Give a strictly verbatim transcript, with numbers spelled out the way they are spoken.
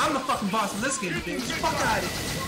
I'm the fucking boss of this game, bitch. Fuck out of here.